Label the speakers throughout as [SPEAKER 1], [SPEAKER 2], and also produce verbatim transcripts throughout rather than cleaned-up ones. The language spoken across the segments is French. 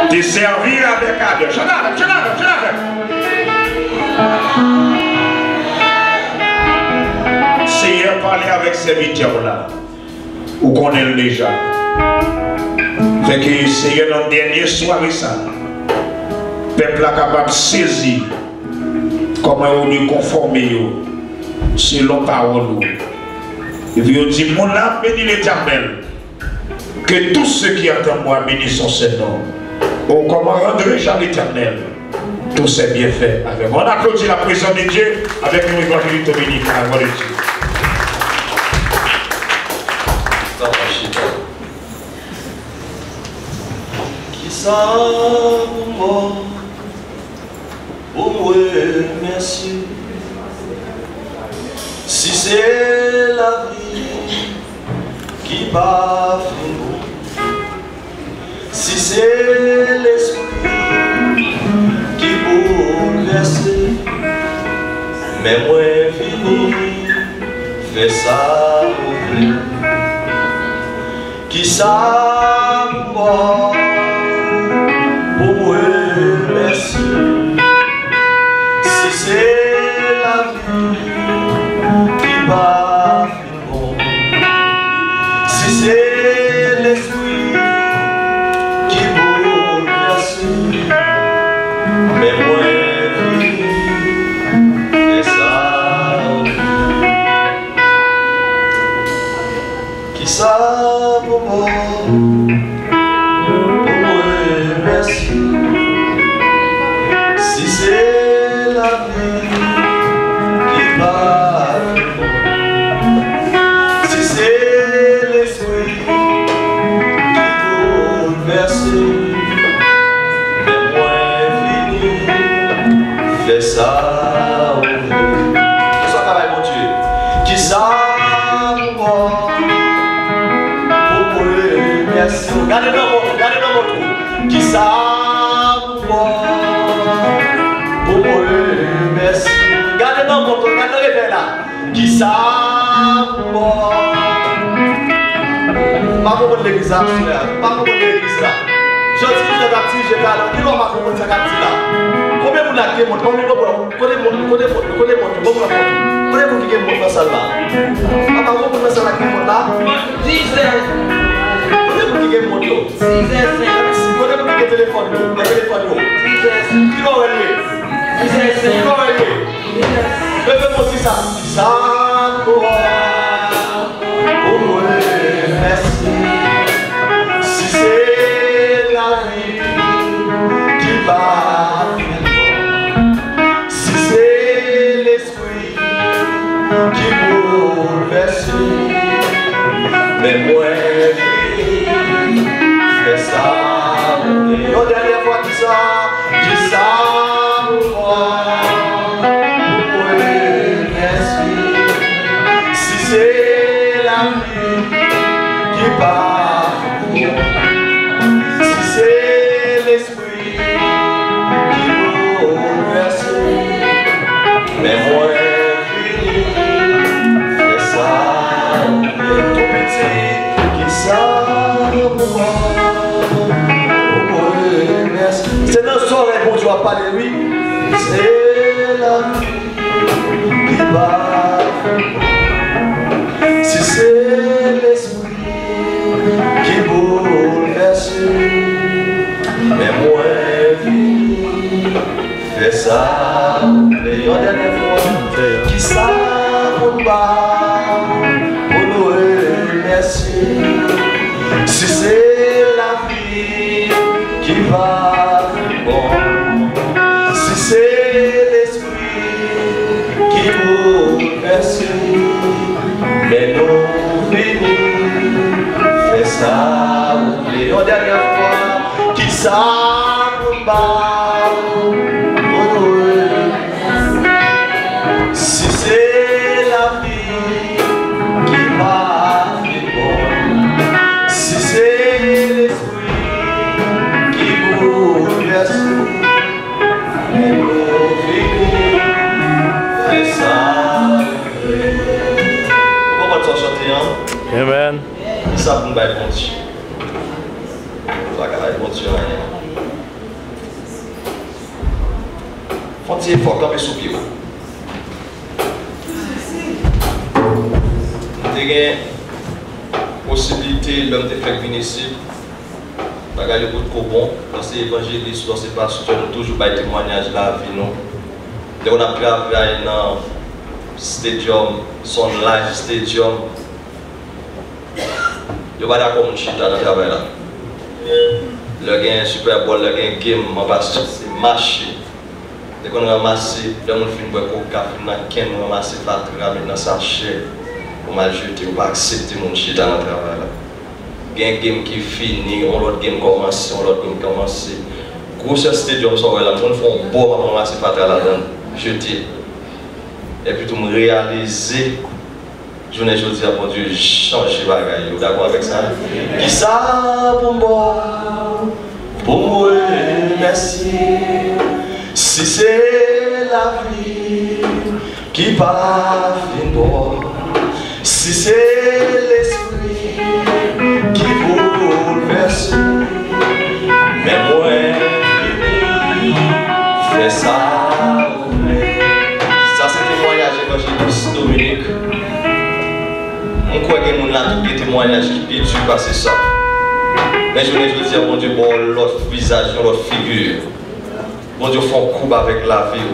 [SPEAKER 1] Te servir avec ardeur. Je l'avais, je l'avais, je l'avais. Seigneur, parler avec ces serviteurs là. Ou qu'on est déjà. Fait que Seigneur, dans la dernière soirée, ça. Le peuple est capable de saisir comment on nous conformer selon parole. Et puis on dit, mon âme bénit l'Éternel. Que tous ceux qui entendent moi bénissent son Seigneur. Oh, comment rendrai-je à l'Éternel tous ses bienfaits avec moi. On applaudit la présence de Dieu avec une évangéliste Dominique à la voix de Dieu.
[SPEAKER 2] Qui ça pour moi, pour moi, merci. Si c'est la vie qui bat fini, si c'est l'esprit qui bouleverse, mais moi fini, fais ça ouvrir. Qui ça pour pour moi merci. Si c'est la vie qui bat fini, si c'est l'esprit qui bouleverse, mais moi fini, fais ça. Qui ça pour moi, pour moi merci. Si c'est la vie qui bat, si c'est l'esprit qui bouleverse, mais moi fini, fais ça. Sois carré mon Dieu. Qui ça pour moi? Regardez dans mon, regardez dans mon trou. Qui ça pour moi, pour moi, merci. Regardez dans mon trou, regardez dans les verres là. Qui ça pour moi, pas pour l'église là, pas pour l'église là. Je dis que je vais partir, je vais aller. Qui va m'accompagner pour cette partie là? Combien vous l'avez monté? Combien vous l'avez monté? Combien vous l'avez monté? Combien vous l'avez monté? Combien vous l'avez monté dans salle là? Papa, vous pouvez mettre ça là qui monte là? dix qui est mon dos. Si vous avez un téléphone, un téléphone, qui va aller? Qui va aller? Levez-moi aussi ça. Ça pour moi, merci. Si c'est la vie qui bat, si c'est l'esprit qui bouleverse, mais moi fais ça. Une dernière fois qui ça, qui ça pour moi, pour moi merci. Si c'est la vie qui bat, si c'est l'esprit qui bouleverse, mais moi fais ça. Tout petit qui ça pour moi. C'est notre soirée pour Dieu à parler, oui. C'est la vie qui bat. Si c'est l'esprit qui bouleverse, mais moi vie, fais ça. Et une dernière fois, qui ça pour moi, pour nous remercier. Si c'est la vie qui va bon, si c'est l'esprit qui bouleverse, mais nous venons, fais ça, oublie une dernière fois, qui ça nous bat, pour nous. Si c'est la vie qui va bon, si c'est l'esprit qui bouleverse, mais nous venons, fais ça. Comment tu as chanté, hein?
[SPEAKER 3] Amen.
[SPEAKER 2] Ça pour me battre, mon Dieu. Ça va bon Dieu. petit effort, camper sous pied. J'ai une possibilité, l'homme de faire venir ici. Bagage beaucoup trop bon. Dans ces évangélistes, dans ces pasteurs, nous toujours pas témoignage là, vie nous. Dès qu'on a pu avoir un stadium, son live stadium. Je ne vais pas d'accord avec chita dans le travail là. Le gain Super Bowl, le gain game, c'est marché. Dès qu'on ramasse, dès qu'on fait une boîte de café, on ramasse la fatra, maintenant ça sachet. On va jeter, on va accepter mon chita dans le travail là. Il y a un game qui finit, on l'autre game commence, on l'autre game commence. Gros stadium, ça va là, on fait un bon pour ramasser la fatra là-dedans, jeter. Et puis tout me réaliser. Je ne dis pas, mon Dieu, changer bagaille. Vous d'accord avec ça? Qui ça pour moi? Pour moi, merci. Si c'est la vie qui part bon, si c'est l'esprit qui bouleverse, mais moi, fais ça. Ça, c'est témoignage évangéliste Dominique. On croit que mon a tous les témoignages qui est dû passer ça. Mais je voulais dire, mon Dieu, bon, l'autre visage, l'autre figure. Mon Dieu, font coupe avec la vie.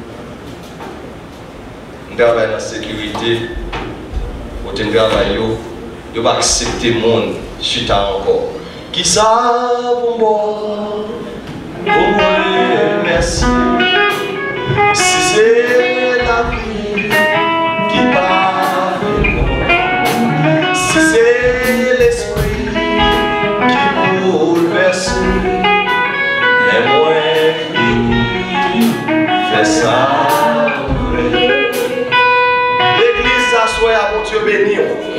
[SPEAKER 2] On travaille dans la sécurité. On travaille, on va accepter le monde. Chita encore. Qui ça pour moi? Pour moi, merci. Si c'est la vie qui part. Si c'est l'esprit qui bouleverse, mais moi, fais ça. L'église s'assoit à mon Dieu béni.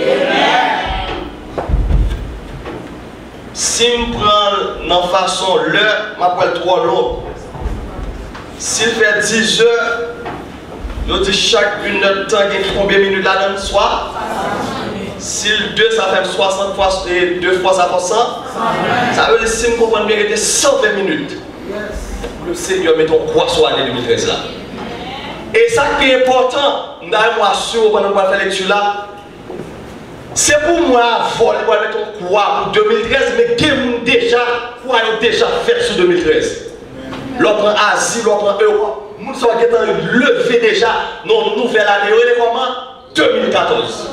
[SPEAKER 2] Si je prends dans façon l'heure, je m'appelle trop long. S'il fait dix heures, je dis chaque une heure de temps, il y a combien de minutes là dans le soir? Si le deux, ça fait soixante fois, et deux fois ça fait cent, ça veut dire si nous comprenons bien, il était cent vingt minutes. Le Seigneur met ton croissant en deux mille treize là. Et ça qui est important, nous avons sûr pendant qu'on va faire lecture là, c'est pour moi voler pour mettre ton croix pour deux mille treize, mais qui ont déjà, quoi ont déjà fait sur deux mille treize. L'autre en Asie, l'autre en Europe, nous sommes levé déjà nos nouvelles années, comment? deux mille quatorze.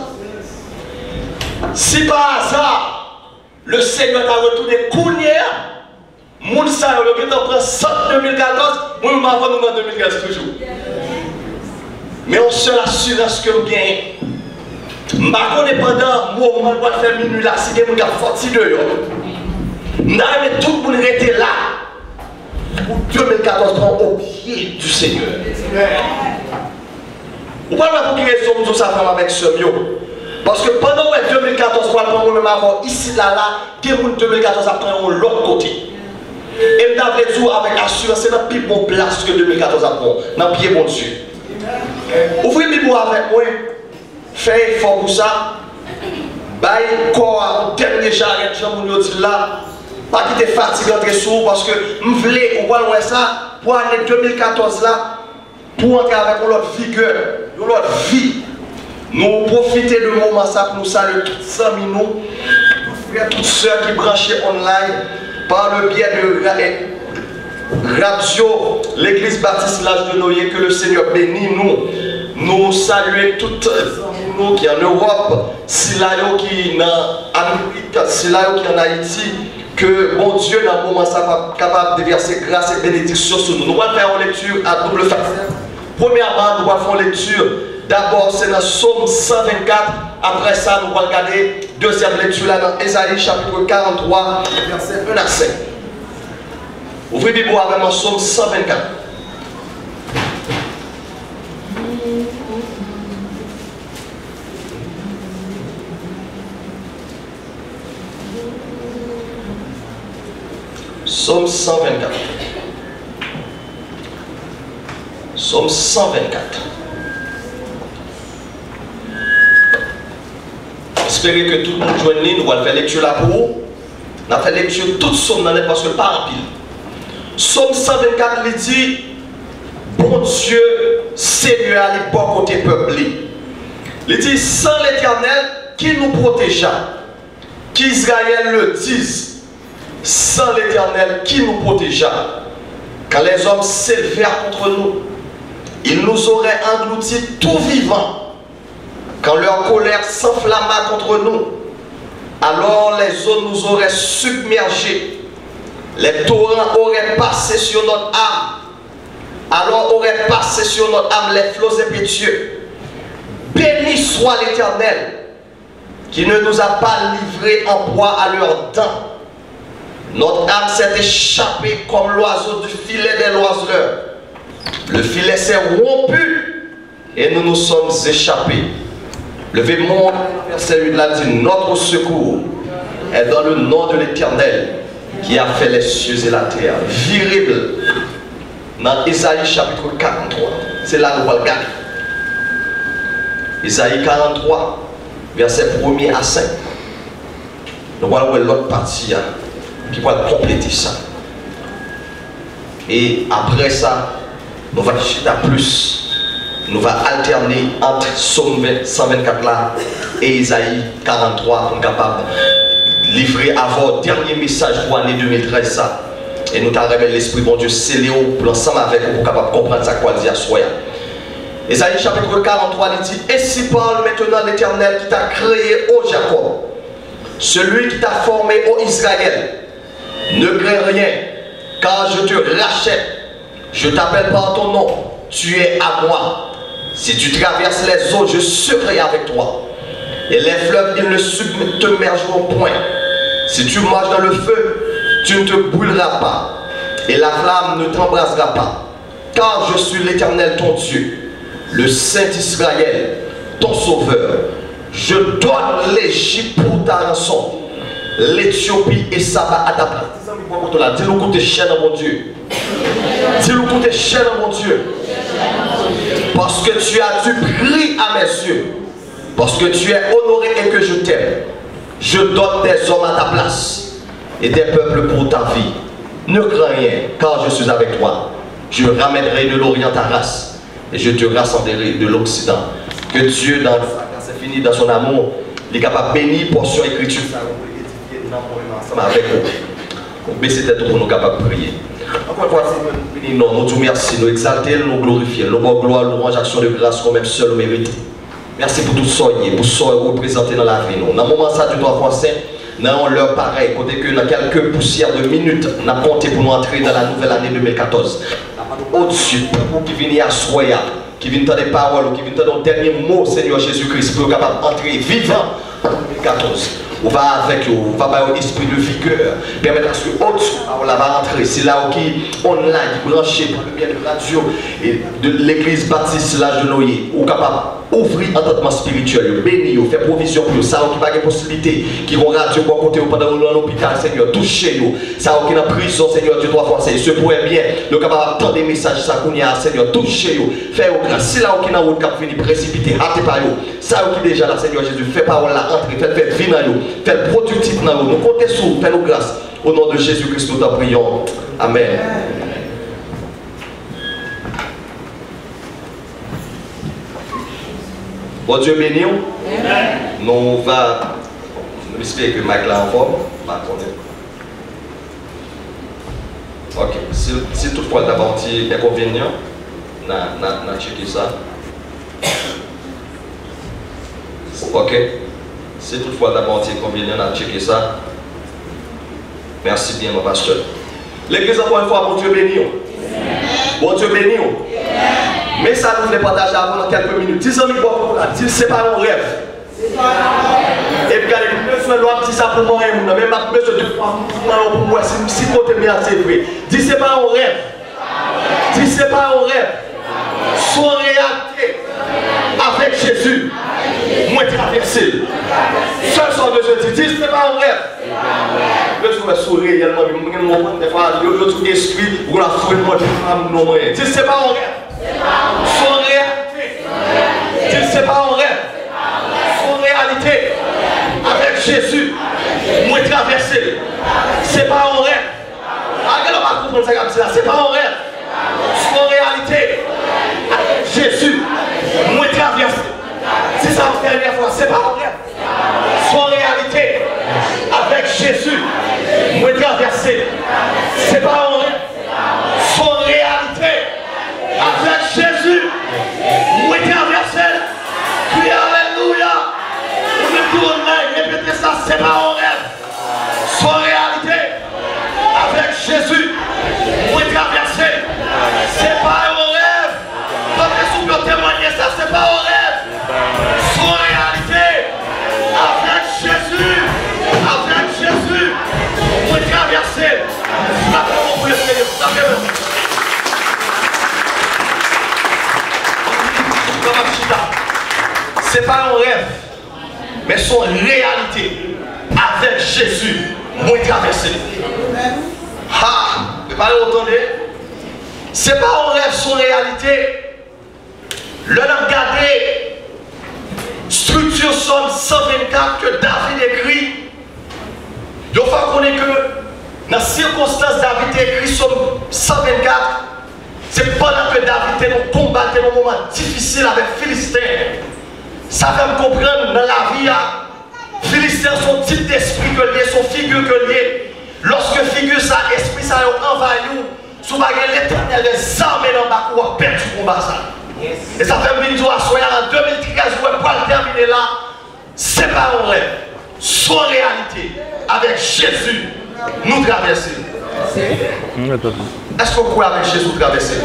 [SPEAKER 2] Si par hasard, le Seigneur t'a retourné Kounia, moun sa yo qui prend cent deux mille quatorze, moi je m'en vais en deux mille treize toujours. Mais on seule assurance que nous gagnons. Je ne sais pas pendant le moment où on fait minuit là, si quelqu'un a sorti de yo. Nous avons tout le monde rester là. Pour deux mille quatorze, au pied du Seigneur. Vous ne pouvez pas vous créer sur ça avec ce mieux. Parce que pendant deux mille quatorze, on va même avoir ici, là, là, qui est deux mille quatorze après on l'autre côté. Et nous avons dit avec assurance, c'est dans le plus bon place que deux mille quatorze après, dans le pied bon Dieu. Ouvrez le Bible avec moi, faites effort pour ça. Baille corps, dernier charrette, j'aime vous dire là, pas quitter fatigué entre sous parce que nous voulons, on va voir ça, pour l'année deux mille quatorze là, pour entrer avec notre vigueur, notre vie. Nous profitons de moment ça pour nous saluer toutes les amis, nous, frères, toutes sœurs qui branchent online par le biais de radio, l'église baptiste L'Âge de Noé, que le Seigneur bénisse nous. Nous saluons toutes les amis qui sont en Europe, si là qui est en Amérique, si là qui est en Haïti, que mon Dieu dans le moment ça capable de verser grâce et bénédiction sur nous. Nous allons faire une lecture à double facette. Premièrement, nous allons faire une lecture. D'abord, c'est dans Psaume cent vingt-quatre. Après ça, nous allons regarder deuxième lecture là dans Ésaïe chapitre quarante-trois, verset un à cinq. Ouvrez Bible avec moi, Psaume cent vingt-quatre. Psaume cent vingt-quatre. Psaume cent vingt-quatre. J'espère que tout le monde joigne, nous allons faire lecture là pour vous. Nous allons faire lecture toute somme dans parce que pas en pile. Psaume cent vingt-quatre, il dit bon Dieu, Seigneur, à l'époque côté peuple. Il dit, sans l'Éternel qui nous protégea, qu'Israël le dise, sans l'Éternel qui nous protégea, quand les hommes s'élevèrent contre nous, ils nous auraient engloutis tout vivants. Quand leur colère s'enflamma contre nous, alors les eaux nous auraient submergés. Les torrents auraient passé sur notre âme. Alors auraient passé sur notre âme les flots impétueux. Béni soit l'Éternel, qui ne nous a pas livrés en proie à leurs dents. Notre âme s'est échappée comme l'oiseau du filet des oiseleurs. Le filet s'est rompu et nous nous sommes échappés. Levez-moi, verset huit, là dit, notre secours est dans le nom de l'Éternel qui a fait les cieux et la terre. Visible dans Isaïe chapitre quarante-trois. C'est là que nous allons regarder. Isaïe quarante-trois, verset premier à cinq. Nous allons voir l'autre partie hein, qui va compléter ça. Et après ça, nous allons chercher à plus. Nous allons alterner entre Psaume cent vingt-quatre là et Isaïe quarante-trois pour être capable de livrer avant le dernier message pour l'année deux mille treize. Ça. Et nous avons révélé l'Esprit bon Dieu scellé pour ensemble avec vous pour capable de comprendre ça quoi dire soya. Isaïe chapitre quarante-trois il dit, ainsi parle maintenant l'Éternel qui t'a créé ô Jacob, celui qui t'a formé ô Israël. Ne crains rien, car je te rachète. Je t'appelle par ton nom, tu es à moi. Si tu traverses les eaux, je serai avec toi. Et les fleuves, ils ne submergeront point. Si tu marches dans le feu, tu ne te brûleras pas. Et la flamme ne t'embrasera pas. Car je suis l'Éternel ton Dieu, le Saint Israël, ton Sauveur. Je donne l'Égypte pour ta rançon, l'Éthiopie et Saba à ta place. Dis-le que tu es cher dans mon Dieu. Dis-le que tu es cher dans mon Dieu. Parce que tu as du prix à mes yeux. Parce que tu es honoré et que je t'aime. Je donne des hommes à ta place et des peuples pour ta vie. Ne crains rien, car je suis avec toi. Je ramènerai de l'Orient ta race et je te rassemblerai de l'Occident. Que Dieu, dans c'est fini dans son amour, il est capable de bénir portion écriture. Ensemble avec vous. Mais c'était tout pour nous capables de prier. Encore une fois, nous nous disons merci, nous exaltons, nous glorifions, nous bonne gloire, louange, action de grâce, qu'on même seul nous mérite. Merci pour tout soigner, pour ce représenter dans la vie. Dans le moment ça, du droit français, dans l'heure pareil, côté que dans quelques poussières de minutes, on a compté pour nous entrer dans la nouvelle année deux mille quatorze. Au-dessus, pour qui viennent à Soya, qui viennent entendre des paroles, qui viennent entendre le dernier mot, Seigneur Jésus-Christ, pour être capable d'entrer vivant en deux mille quatorze. On va avec vous, on va avoir un esprit de vigueur, permettre à ce que on va rentrer. C'est là où qui online, branché par le bien de radio et de l'église baptiste l'âge de Noé, ou capable d'ouvrir un entendement spirituel, bénir, faire provision pour ça, qui n'a pas de possibilité, qui vont radio pour côté pendant l'hôpital, Seigneur, touchez-nous. Ça, qui est en prison, Seigneur, Dieu doit forcer. Ce pourrait bien, le capable d'entendre des messages, ça qu'on y a, Seigneur, touchez-nous. Faites au grâce. Si là où qui est en route, cap fini précipité, hâtez pas vous. Ça qui est déjà là, Seigneur Jésus, fait parole là, entrer, faites faire vie dans nous. Faites productif dans nous. Nous comptons sur vous. Faites-nous grâce. Au nom de Jésus-Christ, nous t'en prions. Amen. Bon Dieu béni. Nous va. Nous espérons que Mike là en forme. Ok. Si, si toutefois d'abord il y a inconvénient, on a checké ça. Ok. Si toutefois d'abord il y a inconvénient, on a checké ça. Merci bien, mon pasteur. L'église, encore une fois, bon Dieu béni. Bon Dieu béni. Mais ça, nous voulons partager avant dans quelques minutes. Dis amis, bon, dis c'est pas un rêve. Et puis, regardez, je vais dire ça pour moi, même je besoin de pour moi, si côté bien c'est vrai. Dis c'est pas un rêve. Dis c'est pas un rêve. Sois réalité avec Jésus. Moi traversé. Seul son besoin de dire, c'est pas un rêve. Je suis sourire réellement, des fois, je suis esprit, ou la foule, moi, je suis dis c'est pas un rêve. Son réalité. Dis c'est pas un rêve. Son réalité. Avec Jésus. Moi traversé. C'est pas un rêve. Regardez, on va comprendre ça comme ça. C'est pas un rêve. Son réalité. Jésus, moi traverse. C'est ça la dernière fois, c'est pas vrai. Son réalité avec Jésus, moi traverser. C'est pas vrai. Son réalité avec Jésus, moi traverser. Puis alléluia. On me tourne là, répétez ça, c'est pas un rêve. Son réalité avec Jésus, moi traverser. C'est pas un rêve. Parce que si vous témoignez ça, c'est pas un rêve. Son réalité avec Jésus, avec Jésus, moi traverser. Frappez-moi pour le Seigneur, frappez-moi. C'est pas un rêve, mais son réalité avec Jésus, moi traversé. Ah, vous parlez entendez? C'est pas un rêve, son réalité. Le nom regardé, structure Somme cent vingt-quatre que David écrit. Il faut qu'on ait que dans la circonstance David écrit Somme cent vingt-quatre. C'est pendant que David était dans combat, dans un moment difficile avec Philistin. Ça fait me comprendre dans la vie, Philistin, son type d'esprit que lié, son figure que lié. Lorsque figure ça, esprit ça a envahi, sous l'éternel des armées dans le bas, on a perdu le combat ça. Et ça fait me dire en deux mille treize, on va pas le terminer là. C'est pas un rêve. Son réalité avec Jésus nous traverser. Est-ce qu'on croit avec Jésus traverser?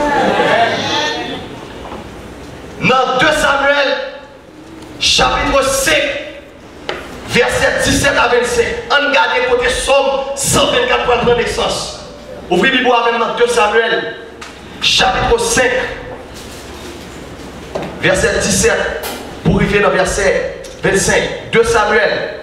[SPEAKER 2] Dans deux Samuel, chapitre cinq, verset dix-sept à vingt-cinq, on regarde côté Somme cent vingt-quatre pour prendre naissance. Ouvrez la Bible avec moi, deux Samuel, chapitre cinq, verset dix-sept, pour arriver dans verset vingt-cinq. deux Samuel,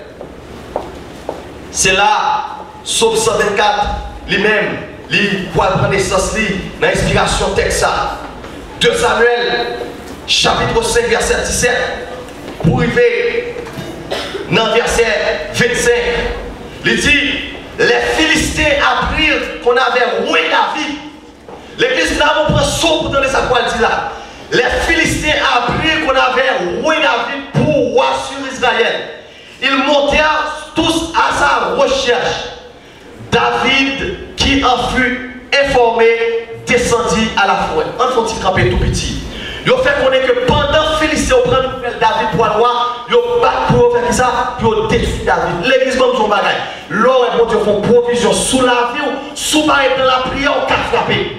[SPEAKER 2] c'est là, Somme cent vingt-quatre, lui-même, lui, pour prendre naissance, lui, dans l'inspiration texte. deux Samuel, chapitre cinq, verset dix-sept, pour arriver dans verset vingt-cinq, il dit, les Philistins apprirent qu'on avait roué David. L'église n'a pas pris son pour donner sa quoi dit là. Les Philistins apprirent qu'on avait roué David pour roi sur Israël. Ils montèrent tous à sa recherche. David, qui en fut informé, descendit à la forêt. On faut y camper tout petit. Il fait connaître que pendant Philistin prend David pour le roi, il bat pour faire ça, il détruit David. L'église comme son bagage. L'or et bon Dieu font provision sous la vie, sous dans la prière, on peut frapper.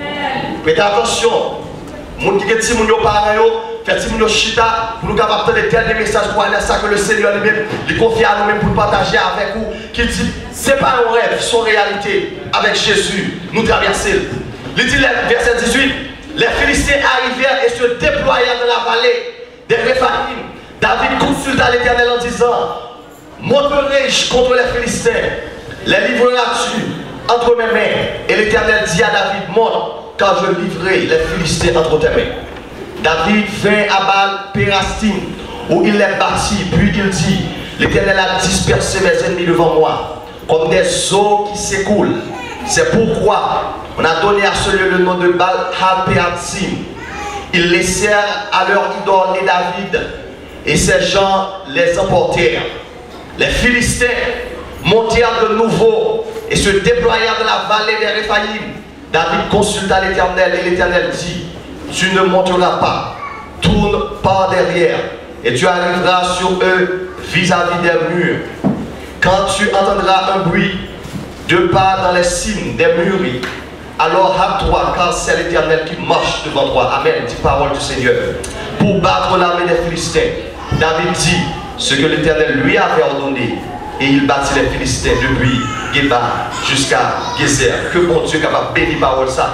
[SPEAKER 2] Faites attention. Mon qui est Timoun yo pareil, fait Timoun yo chita, pour nous capables de tel messages pour aller à ça que le Seigneur lui-même, il confie à nous-mêmes pour partager avec vous, qui dit, c'est pas un rêve, c'est une réalité avec Jésus, nous traverser. Il dit, verset dix-huit, les Philistins arrivèrent et se déployèrent dans la vallée des Réphaïm. David consulta l'Éternel en disant, monterai-je contre les Philistins, les livreras-tu entre mes mains? Et l'Éternel dit à David, monte, car je livrerai les Philistins entre tes mains. David vint à Baal-Pérastim, où il les bâtit, puis il dit, l'Éternel a dispersé mes ennemis devant moi, comme des eaux qui s'écoulent. C'est pourquoi on a donné à ce lieu le nom de Baal-Pérastim. Ils laissèrent à leur idole et David, et ces gens les emportèrent. Les Philistins montèrent de nouveau et se déployèrent dans la vallée des Réphaïm. David consulta l'Éternel et l'Éternel dit, tu ne monteras pas, tourne par derrière et tu arriveras sur eux vis-à-vis des murs. Quand tu entendras un bruit de pas dans les cimes des mûries, alors hâte-toi car c'est l'Éternel qui marche devant toi. Amen, dit parole du Seigneur. Pour battre l'armée des Philistins, David dit ce que l'Éternel lui avait ordonné. Et il bâtit les Philistins depuis Géba jusqu'à Gézer. Que mon Dieu est capable de bénir parole ça.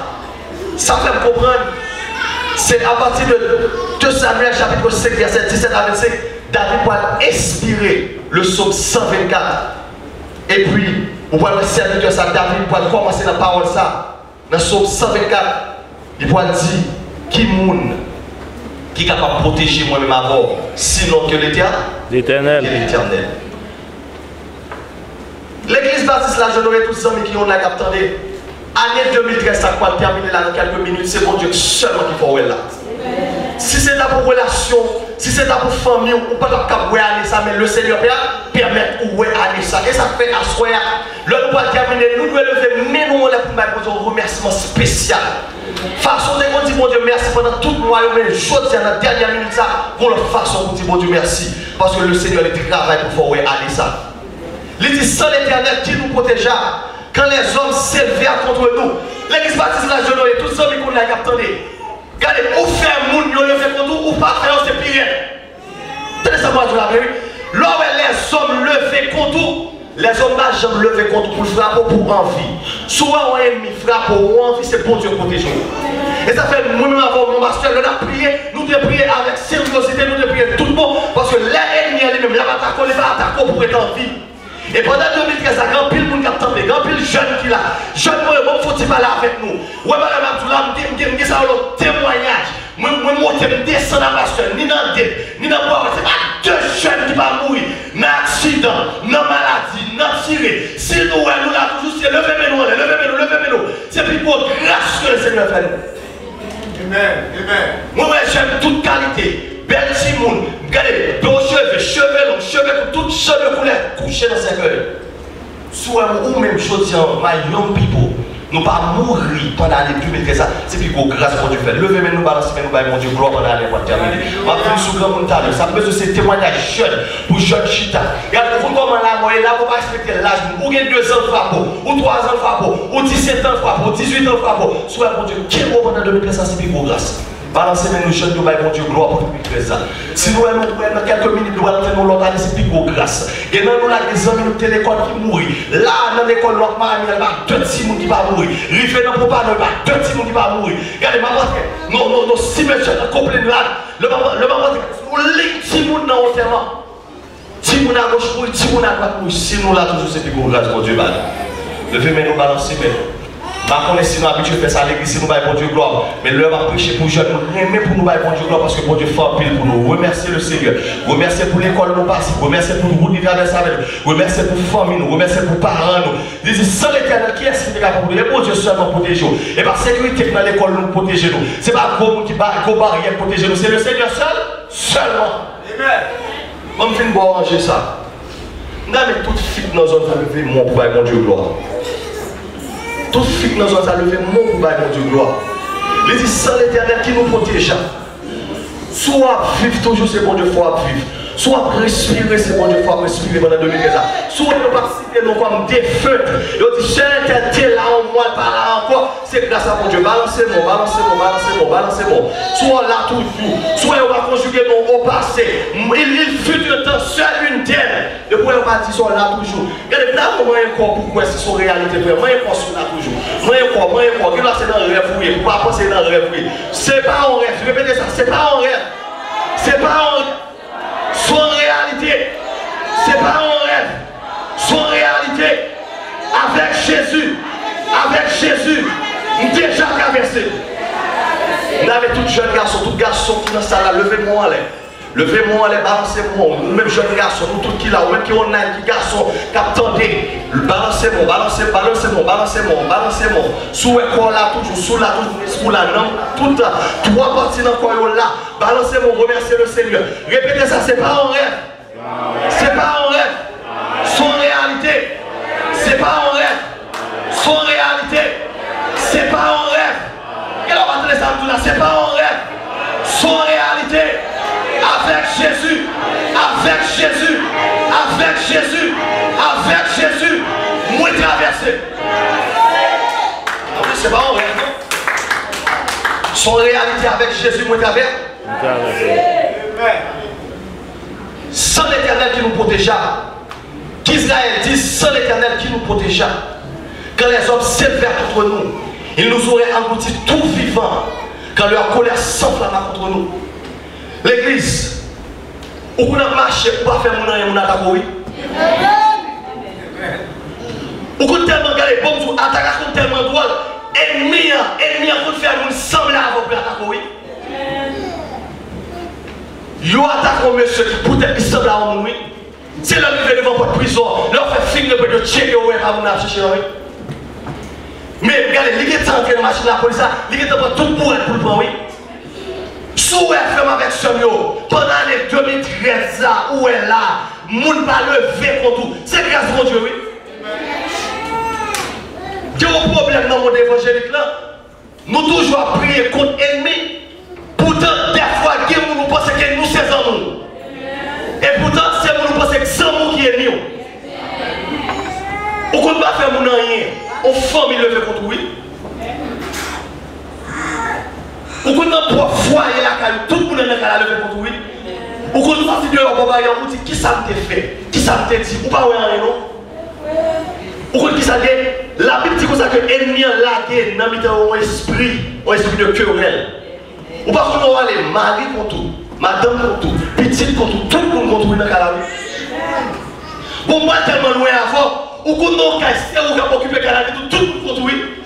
[SPEAKER 2] Ça fait me comprendre. C'est à partir de deux Samuel chapitre cinq, verset dix-sept à vingt-cinq, David va inspirer le psaume cent vingt-quatre. Et puis, vous voyez le serviteur ça, David va commencer la parole ça. Dans le psaume cent vingt-quatre, il va dire qui moun qui est capable de protéger moi-même à mort, sinon que l'Éternel. L'Éternel. L'église baptiste là, je n'aurai tous les amis qui ont la attendez. Année deux mille treize, ça va terminer là dans quelques minutes. C'est mon Dieu seulement qu'il faut là. si c'est pour relation, si c'est pour famille, ou pas de aller ça, mais le Seigneur permet ou aller ça. Et ça fait à soi, le nous va terminer, nous devons lever, mais nous on a pour un remerciement spécial. Façon de dire bon Dieu merci pendant tout le mois, mais je dis à la dernière minute ça, pour la façon de dire bon Dieu merci. Parce que le Seigneur il travaille pour faire aller ça. Il dit sans l'Éternel qui nous protégea, quand les hommes s'élevèrent contre nous. L'église baptiste la jeune et tous les hommes qui ont attendé. Regardez, ou faire moun, yo le fait contre nous, ou pas faire, c'est pire. Tenez ça, moi, je l'avais vu. Lorsque les hommes levés contre nous, les hommes n'a jamais levé contre pour frapper pour envie. Soit on ennemi frappe ou envie, c'est pour Dieu protéger. Et ça fait, nous-mêmes avons mon master, nous avons prié, nous devons prier avec sérieuxité, nous devons prier tout le monde, parce que l'ennemi lui-même, la bataille, il va attaquer pour être en vie. Et pendant deux mille treize, il y a un pile de monde qui a tenté, il y a un pile de jeunes qui là. Jeunes, il faut parler avec nous. Ouais, madame Abdoulaye, je dis ça au témoignage. Moi, je descends dans ma soeur, ni dans le dé, ni dans le bois. C'est pas deux jeunes qui vont mourir. Dans l'accident, dans la maladie, dans le tiré. Si nous, nous là toujours, c'est levez-nous, levez-nous, levez-nous. C'est pour grâce que le Seigneur fait. Amen, amen. Moi, j'aime toute qualité. Belle Simone, regardez, beaux cheveux, cheveux longs, cheveux toutes cheveux couleurs couchés dans ses cœurs. Soit ou même chose, my young people, nous pas mourir pendant l'année deux mille treize, c'est puis qu'on grâce pour Dieu fait. Levez-nous, nous balancer, nous balancer, mon Dieu, gloire pendant l'année pour terminer. On va faire sous grand monde, ça peut être ces témoignages jeunes pour jeunes chita. Regardez, vous comment là, moi, là, vous pas respecter l'âge, ou bien deux ans frappé, ou trois ans frappé, ou dix-sept ans frappé, ou dix-huit ans frappé. Soit mon Dieu, quel mot pendant deux mille treize, c'est puis qu'on grâce. Balancez nous jeunes, nous baillons Dieu gloire pour tout faire ça. Si nous avons dans quelques minutes, nous allons nous l'organiser, c'est plus gros grâce. Et nous avons des amis de l'école qui mourent. Là, dans l'école, notre mari, il y a deux petits gens qui vont mourir. Rivé dans le papa, il y a deux petits gens qui vont mourir. Regardez, maman, nos nos six messieurs complets là. Le maman, le maman, nous ligne six gens dans l'enterrement. Six gens à gauche mourir, six gens à droite mourir. Si nous là, toujours c'est plus gros grâce pour Dieu. Levez-moi nous balancer. Par contre, si nous habitués à faire ça à l'église, si nous baillons pour Dieu gloire. Mais l'heure va prêcher pour jeunes, mais pour nous baillons pour Dieu gloire parce que pour Dieu fait un pile pour nous. Remercier le Seigneur. Remercier pour l'école nous passe. Remercier pour nous traverser avec nous. Remercier pour famille nous. Remercier pour parents nous. Disons, sans l'Éternel, qui est-ce qui est capable de nous? Pour Dieu seulement protéger nous. Et par sécurité dans l'école nous protéger nous. Ce n'est pas gros qui bat gros barrière protéger nous. C'est le Seigneur seul, seulement. Amen. On me fait boire manger ça. Non, mais toute fille dans zone va lever mon pour bailler mon Dieu gloire. Toute fille dans zone va lever mon pour bailler mon Dieu gloire. Il dit sans l'Éternel qui nous protège. Soit vivre toujours, c'est bon Dieu, faut vivre. Soit respirer, c'est bon Dieu, faut respirer pendant deux mille quinze. Soit ne pas citer nous comme des feux. Il dit, j'ai été là en moi, pas là encore. C'est grâce à mon Dieu. Balancez-moi, balancez-moi, balancez-moi, balancez-moi. Soit là toujours. Soit on va conjuguer mon au passé. Il, il fut un temps seul une terre. Et puis on va dire, soit là toujours. Regardez, là, moi, je crois pourquoi c'est son réalité. Moi, je crois sur là toujours. Moi, je crois, moi, je crois. Là, c'est dans le rêve, oui. Pourquoi penser dans le rêve, oui. C'est pas un rêve. Répétez ça, c'est pas un rêve. C'est pas un rêve. Son réalité, c'est pas un rêve. Son réalité, avec Jésus, avec Jésus, déjà traversé. Nous avons tous jeunes garçons, tous garçons qui sont dans ça là, levez-moi en l'air. Levez-moi en l'air, balancez-moi. Nous même jeunes garçons, nous tous qui là, même qui ont un qui garçons, qui attendez. Balancez-moi, balancez-moi, balancez-moi, balancez-moi, balancez-moi. Sous l'école là, toujours, sous la touche, sous la non, tout trois parties dans le corps là. Balancez-moi, remerciez le Seigneur. Répétez ça, c'est pas un rêve. C'est pas un rêve. Son réalité. C'est pas un rêve. Son réalité. C'est pas un rêve. Et là, on va te laisser là, c'est pas un rêve. Son réalité. Avec Jésus. Avec Jésus. Avec Jésus. Avec Jésus. Moi traversé. C'est pas un rêve. Son réalité avec Jésus, moi traversé. Sans l'Éternel qui nous protégea, qu'Israël dit sans l'Éternel qui nous protégea, quand les hommes s'élevèrent contre nous, ils nous auraient engloutis tout vivant, quand leur colère s'enflamma contre nous. L'église, où on a marché pour pas faire mon nom et mon attaque, oui. Où on a tellement gagné, bon, attaque tellement drôle, ennemi, ennemi, en train de faire nous sembler avant pour attaquer, oui. Yo attaque un monsieur qui peut-être qui semble à mourir. C'est là qu'il devant votre prison. Leur fait film de checker où est à mon chercher. Mais regardez, il est entré dans la machine de la police, il est en tout pour être pour le prendre. Sous F M avec ce mot, pendant l'année deux mille treize, là, où est là, moun pas levé contre tout. C'est grâce à Dieu, oui. Il y a un problème dans le monde évangélique là. Nous toujours prier contre l'ennemi. Pourtant, des fois, nous pensons que nous c'est en nous. Et pourtant, c'est nous pensons que c'est nous qui est nous. On ne peut pas faire mon rien. On famille levé contre lui. On ne peut pas foyer la caille. Tout le monde est levé contre lui. On ne peut pas dire on dit qui ça t'a fait, qui ça t'a dit, ou pas rien non. On dit ça la Bible dit que l'ennemi a lagué dans un esprit, un esprit de querelle. Ou pas qu'on va aller mari contre tout, madame contre tout, petite contre tout, tout le monde contre tout dans la vie. Bon, moi tellement loin avant, ou qu'on n'a qu'à c'est ou qu'à occuper la vie, tout le monde contre lui.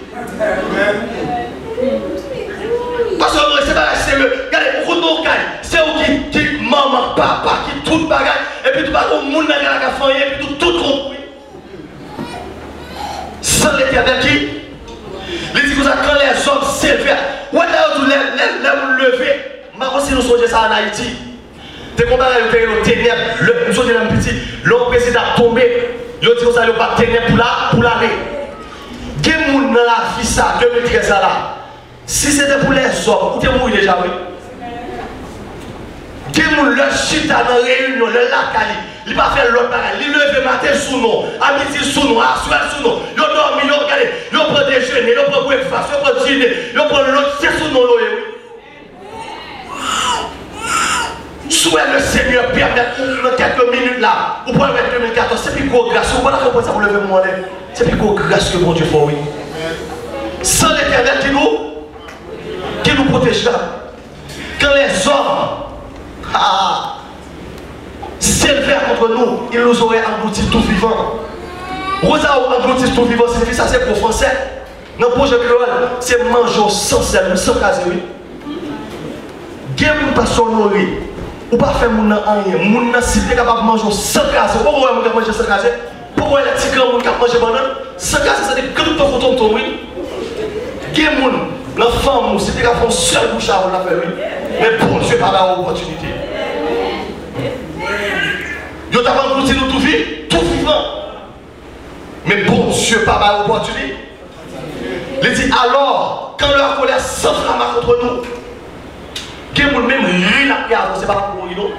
[SPEAKER 2] Parce que c'est pas sérieux. Regardez, pour nous, c'est où qui maman, papa, qui tout le bagage, et puis tout le monde dans la famille, et puis tout le monde. Sans l'éternel qui, il dit que quand les hommes s'élèvent, où est-ce que les lever, maintenant si nous sommes ça en Haïti, des comparés avec les ténèbres, nous sommes dans le petit, le président tombé, il dit que ça n'a pas de ténèbres pour l'année. Quel est dans la vie ça, deux mille treize là? Si c'était pour les hommes, vous êtes mourir déjà, oui. Qui moun le chita dans la réunion, le lac ali, il va faire l'autre bagage, il lève matin sous nous, à midi sous nous, à soir sous nous, il dormi, il regarde, il prend déjeuner, il prend breakfast, il prend dîner, il prend l'autre, c'est sous nous, oui. Soit le Seigneur permet dans quelques minutes là, vous pouvez mettre deux mille quatorze, c'est plus gros grâce, vous pouvez faire ça pour lever mon nez, c'est plus gros grâce que mon Dieu fait, oui. Sans l'éternel qui nous qui nous protégera. Quand les hommes ah, s'élèvent contre nous, ils nous auraient englouti tout vivant. Rosa englouti tout vivant, c'est ça, c'est pour français. Dans le projet créole, c'est manger sans sel, sans caser, oui. Quel monde pas son nourri, ou pas faire mon rien, mon si t'es capable de manger sans caser. Pourquoi on peut manger sans caser? Pourquoi les petits grands monde qui manger banane? Sans caser, c'est des grands temps pour ton oui. Quel monde l'enfant, si tu as fait un seul bouche à la faire, mais bon Dieu, pas la opportunité. Yo t'as englouti nous tout vivant, tout vivant. Mais bon Dieu, pas la opportunité. Il dit alors, quand leur colère s'enflamme contre nous, qui est même rien à faire, c'est pas pour nous.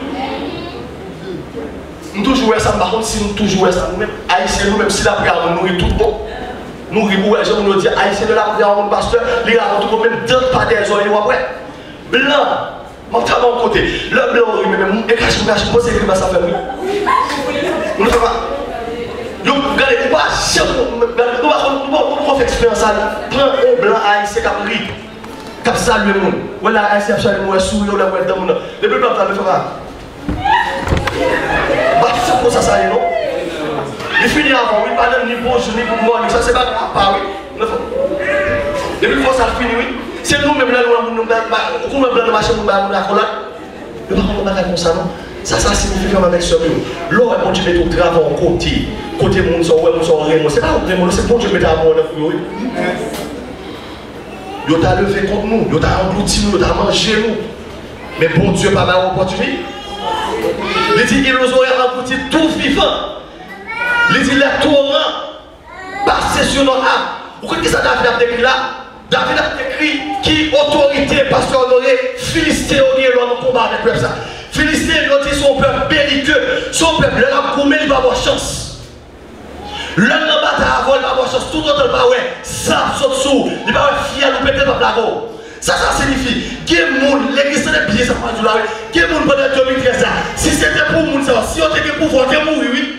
[SPEAKER 2] Nous toujours ça, par contre, si nous toujours ça, nous-mêmes, haïtiens, nous-mêmes, si la prière nous nourrit tout bon. Nous ribouons, je vous dis, haïtien de la prière, mon pasteur, les gars, tout même deux pas des oreilles après. Blanc, mon tas mon côté. Le blanc, il me dit, cache, cache, moi c'est que ça fait oui. Nous ne faisons pas. Nous regardez, pas, nous avons fait expérience ça. Prends un blanc haïtien qui a pris, qui a salué le monde. Voilà, haïtien qui a salué le sourire, le monde dans le monde. Le blanc, ça ne fait pas. Bah, c'est pour ça, ça y est, non? Il finit avant, oui, pas de ni bonjour, ni pour moi, ça c'est pas grave, oui. Depuis que ça finit, oui. C'est nous-mêmes là, nous avons un marché, nous avons un accolade. Nous ne pouvons pas comme ça, non? Ça, ça signifie quand même avec ce mot. L'or est bon Dieu met tout travail en côté. Côté mon son, ouais, mon son, Raymond. C'est pas un Raymond, c'est bon Dieu met à mon œuf, oui. Il t'a levé contre nous, il t'a englouti nous, il t'a mangé nous. Mais bon Dieu, pas mal opportunité. Il dit qu'il nous aurait englouti tout vivant. Il dit les torrents passent sur notre âme. Vous connaissez ça, David a écrit là? David a écrit qui autorité, pasteur Honoré, Philistin, on a combat avec ça. Philistin, il dit son peuple belliqueux, son peuple, le rap gourmet, il va avoir chance. L'homme de bataille avant, il va avoir chance. Tout le monde va ouais, ça saute sous, il va avoir fier, nous péter par la go. Ça, ça signifie que l'église est bien, ça prend du là. Que le monde pendant deux mille treize, si c'était pour le monde, si on était pour pouvoir, on était mourir, oui.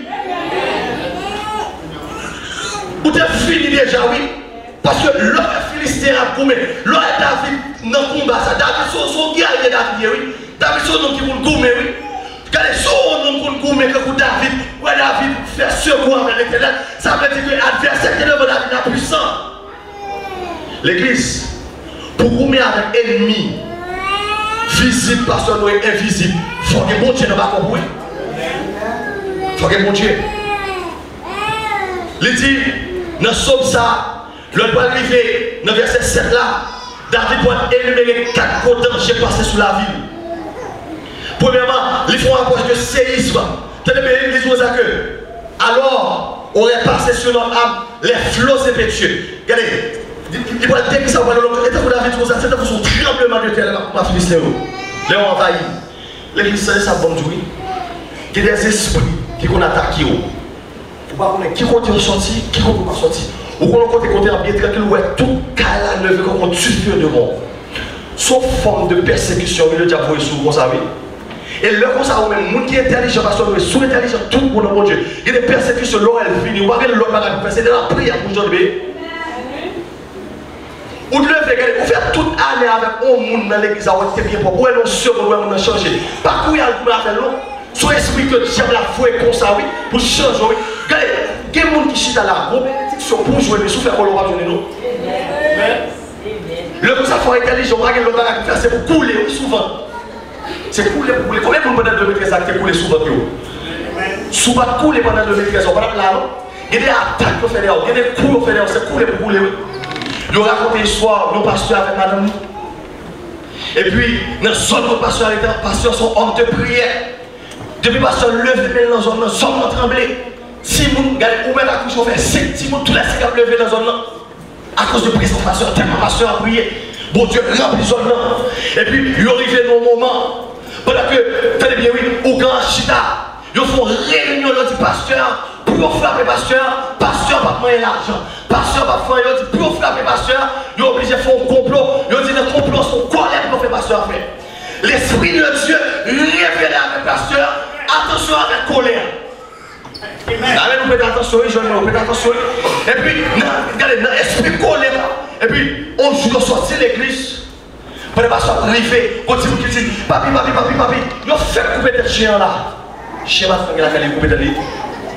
[SPEAKER 2] Ou t'es fini déjà, oui. Parce que l'homme Philistin a gourmet, l'homme David dans le combat, ça. David, son guerrier David, oui. David, son nom qui vous gourmet, oui. Regardez, son nom qui vous gourmet, que vous David, ouais, David fait secours avec l'éternel, ça veut dire que l'adversaire qui est devant David est puissant. L'église, pour gourmet avec ennemi, visible parce que nous sommes invisibles, il faut que bon Dieu ne va pas comprendre. Il faut que bon Dieu. Il dit, dans le psaume ça, le doit arriver dans le verset sept là, David va énumérer quatre gros dangers passés sous la ville. Premièrement, ils font un approche de séisme. Tenez bien, ils disent que alors, on aurait passé sur notre âme les flots impétueux. Regardez, il va dire que ça va dans l'autre. Et vous avez dit que ça, c'est un tremblement de terre pour ma Philistin. Là, on envahit. L'église, c'est ça, bon Dieu. Il y a des esprits qui ont attaqué. Vous ne savez pas qui compte sortir, qui compte pas sortir. Ou qu'on compte côté en bien tranquille, où est tout cas levé comme on tue de monde. Sauf forme de persécution, le diable est sous, vous savez. Et le comme ça, même, les gens qui sont intelligents, parce que sous intelligents, tout le monde, mon Dieu. Il y a des persécutions, l'eau elle finit. Ou pas que l'autre bagage pour faire, c'est de la prière pour aujourd'hui. Ou de lever, regardez, vous faites toute année avec un monde dans l'église, vous êtes bien propre. Ou est-ce que vous avez changé? Pas qu'il y a le coup à faire l'eau. Soit esprit que diable la foi comme ça, oui, pour changer, oui. Regardez, il y a des gens qui chient là, vos bénédictions pour jouer, mais souffrir pour l'aura de nous. Le coup, ça faut être intelligent, pas que l'autre bagage pour faire, c'est pour couler, oui, souvent. C'est couler pour couler. Combien de monde pendant deux mètres ça qui coulé souvent? Souvent couler pendant deux mètres, on va là, non? Il y a des attaques qu'on fait dehors, il y a des coups qu'on fait dehors, c'est couler pour couler, oui. Ils ont raconté l'histoire, nos pasteurs avec madame. Et puis, dans la zone où pasteur les pasteurs sont hommes de prière. Depuis que pasteur levé dans la zone, dans la zone tremblé. Si vous regardez où même la couche, on fait cinq petits mots, tous les cinq ont levé dans la zone. À cause de présence pasteur, tellement pasteur a prié. Bon Dieu, rempli la zone. Et puis, ils sont arrivés dans le moment. Pendant que, tenez bien, oui, au grand chita, ils font réunion du pasteur. Pour frapper pasteur, pasteur va prendre l'argent. Pasteur va faire, il dit pour frapper pasteur, il est obligé de faire un complot. Il dit le complot, son colère pour faire pasteur fait. L'esprit de Dieu révélé avec pasteur, attention avec colère. Allez, nous faisons attention, je nous faisons attention. Et puis, regardez, dans l'esprit colère, et puis, on joue sortir l'église. Pour les pasteurs arriver, on dit, papi, papi, papi, papi, il a fait couper des chiens là. Chien va faire la couper des lits.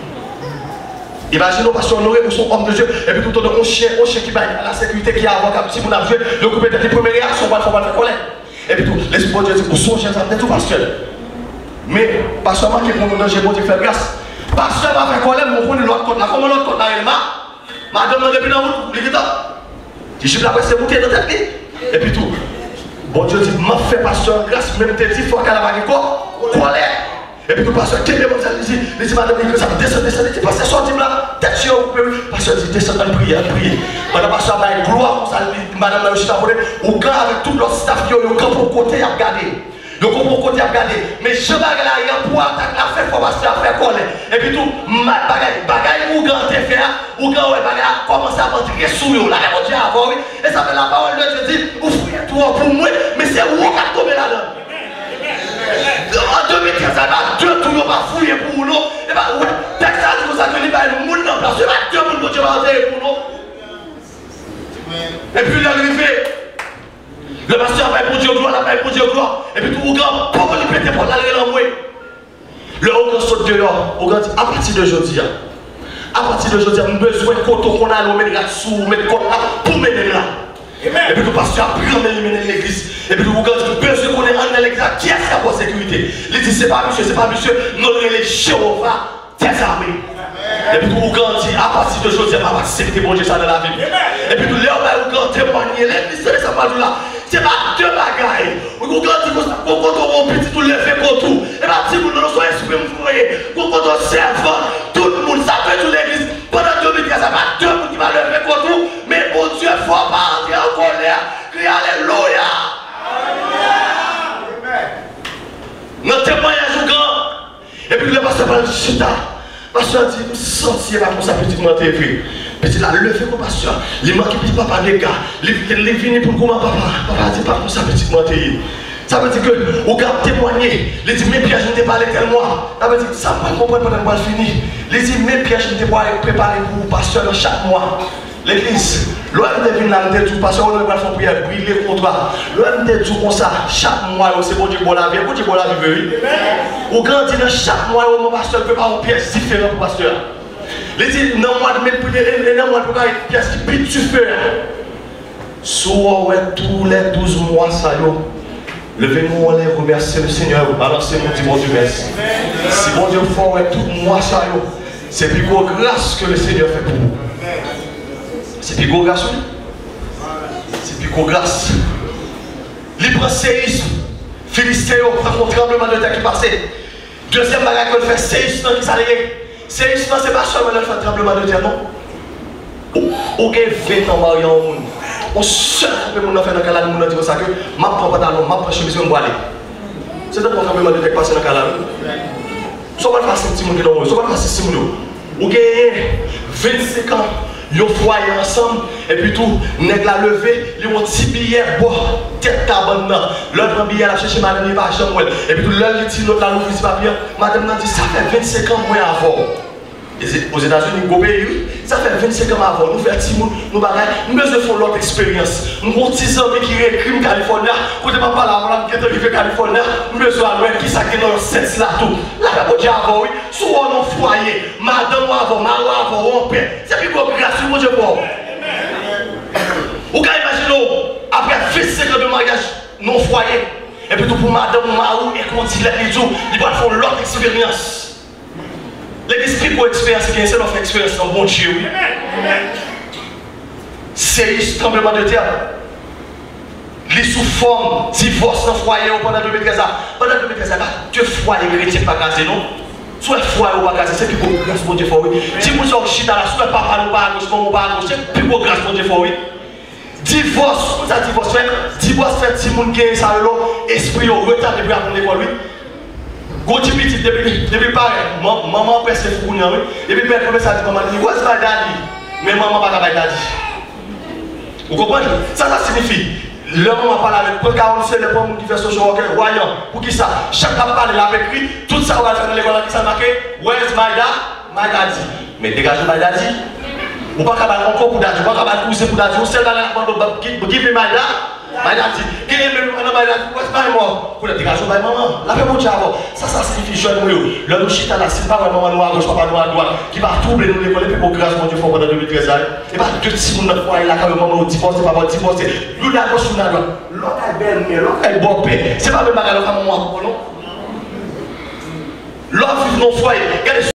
[SPEAKER 2] Imaginez parce qu'on aurait son homme de Dieu et puis tout le temps un chien, un chien qui va à la sécurité qui a avocat, si vous n'avez joué, le coupé de la première réaction, on va faire colère. Et puis tout, l'esprit de Dieu dit, pour son chien, ça va être tout pasteur. Mais, pasteur, moi qui prend le danger, bon Dieu fait grâce. Pasteur va faire colère, mon frère, l'autre côté, comment l'autre côté, il m'a, madame, depuis dans vous, vous dites, je suis là pour essayer de monter dans ta vie. Et puis tout, bon Dieu dit, m'a fait pasteur grâce, même tes dix fois qu'elle a marqué quoi, colère. Et puis, le pasteur, quel est le il dit, il dit, madame, il dit, ça descend, descend, il dit, pasteur, sorti là, tête sur vous, pasteur, il dit, descend, elle prie, elle prie. Madame, pasteur, il dit, gloire, comme ça, madame, je suis abonné, au gars avec tout l'autre staff, il y a un camp pour côté à regarder. Il y a un camp pour côté à regarder. Mais je vais là, il y a pour attaquer la fête, pour pasteur, à faire coller. Et puis tout, bagaille, bagaille, ou grand te faire, ou grand, ouais, bagaille, commence à rentrer sous eux, là, on dit avant, oui. Et ça fait la parole de Dieu, dit, vous fouillez tout pour moi, mais c'est où on va tomber là-dedans. En deux mille quinze, ça va deux tours, on va fouiller pour nous. Et bien, ouais, Texas, vous avez dit, il y a un monde en place, il y a deux mondes qui vont entrer pour nous. Et puis, il est arrivé. Le pasteur va pour Dieu gloire, la paix pour Dieu gloire. Et puis, tout le grand, pour lui péter pour l'aller l'envoyer. Le haut grand saute dehors, au grand dit, à partir de aujourd'hui, à partir de aujourd'hui, nous avons besoin de coton qu'on a, nous mettre là-dessous, mettre comme là, pour mener là. Et puis le pasteur a pris l'église. Et puis vous regardez, besoin qu'on est en l'église, qui est-ce qui a pour sécurité? Il dit, c'est pas monsieur, c'est pas monsieur, nous les Jéhovah, tes armées. Et puis vous regardez, à partir de aujourd'hui, on va accepter mon Dieu ça dans la vie. Et puis tout le monde va vous témoigner, l'église, c'est ça pas là. C'est pas deux bagailles. Vous regardez, vous regardez, petit tout le fait contre tout. Et bien si vous ne soyez esprit, vous voyez, vous regardez, servant, tout le monde, ça fait toute l'église. Pendant deux minutes, ça va deux monde qui va lever contre tout. Mais mon Dieu, il ne faut pas entrer en colère. Criez Alléluia. Notre témoignage au grand. Et puis le pasteur parle de chita. Le pasteur dit, je me sens si comme ça, petit moment fait. Petit là, levé comme pasteur. Il manque petit papa les gars. Il est venu pour comment papa. Papa dit pas comme ça, petit moment. Ça veut dire que, au gars témoigner, il dit, mes pièges, je ne t'ai pas tellement. Ça veut dire, ça ne va pas comprendre pendant que je finis. Il dit, mes pièges, je ne t'ai pas préparé pour vous, pasteur, chaque mois. L'église, l'homme de venir là, tout parce qu'on ne va pas faire prière, briller contre toi. L'homme de tout comme ça, chaque mois, c'est bon Dieu pour la vie, bon Dieu pour la vie. Au grand dit, chaque mois, mon pasteur ne peut pas avoir une pièce différente pour le pasteur. Il dit, non, moi, je ne peux pas avoir une pièce qui pite sur feu. Soit tous les douze mois, ça y est. Levez-moi les remercier le Seigneur, balancez-moi du bon Dieu merci. Si bon Dieu fait tout moi ça, c'est plus gros grâce que le Seigneur fait pour vous. C'est plus gros grâce, oui. C'est plus gros grâce. il prend séisme. Philistéo, un tremblement de terre qui passait. Deuxième bagage qu'on fait, séisme qui s'allait. Séisme, c'est pas seulement le tremblement de terre, non? Ou bien vingt ans marié en monde. On seul peut nous faire dans le cas là, nous dire ça que ma propre pantalon, ma propre chemise, on va aller. C'est un tremblement de terre qui passe dans le cas là. Ça va faire six monde dans le ça va faire six monde. Ou bien vingt-cinq ans. Ils ont foyer ensemble, et puis tout, nèg la levé, ils ont un petit billet, bois, tête tabane, l'autre billet, la chercher madame, il va acheter un et puis tout, l'autre dit, l'autre la l'ouvre, papier, madame dit, ça fait vingt-cinq ans moins avant. Aux États-Unis, au pays, ça fait vingt-cinq ans avant, nous faisons petit monde, nous bagaille, nous besoin de faire l'autre expérience. Nous avons dix ans qui réécrit Californie, quand on parle avant, qui est arrivé Californie, nous besoin de voir qui ça qui est dans le sens là tout. Là, on dit avant, oui, soit on foyer, madame avant, mari avant, on paie. C'est plus beau grâce, mon Dieu, pour. Vous pouvez imaginer, après vingt-cinq ans de mariage, non foyer, et puis tout pour madame, mari, et continue les jours, il va faire l'autre expérience. L'esprit pour expérience, c'est notre expérience dans bon Dieu. C'est un tremblement de terre. Les sous forme, divorce dans le foyer pendant deux mille treize. Pendant deux mille treize, tu es foyer chrétien pas casé, non? Soit foyer ou pas casé, c'est plus beau grâce pour Dieu. Si vous êtes chita là, soit papa ou pas à gauche, maman ou pas à gauche, c'est plus beau grâce pour Dieu. Divorce, ça divorce fait, divorce fait, si vous avez ça, esprit au retard depuis à l'école. Quand tu petit, depuis pareil, maman presque fou, depuis père comme ça, maman dit, what's my daddy? Mais maman pas my daddy. Vous comprenez? Ça, ça signifie, le maman parle avec le cas, on sait le point qui fait social worker, voyant, pour qui ça? Chaque fois parle avec lui, tout ça va faire dans l'école qui s'est marqué, where's my dad? My daddy. Mais dégagez my daddy. Vous ne pouvez pas encore pour daddy, vous ne pouvez pas cousin pour daddy, vous savez dans give me my dad. My daddy, quel est le nom de my daddy? What's my mom? Pour la dégagement de maman. La même chose avant. Ça, ça signifie jeune mouillot. Le nous chita là, c'est pas maman noire, gauche, papa noir, droite, qui va troubler nous l'école, et puis pour grâce, mon Dieu, pendant deux mille treize ans. Et pas deux petits mouns dans le foyer là, quand maman divorce, papa divorce. L'une à gauche, l'une à droite. L'autre est belle, mais l'autre est bon père. C'est pas le bagage, l'autre à maman, non? L'autre vit dans le foyer.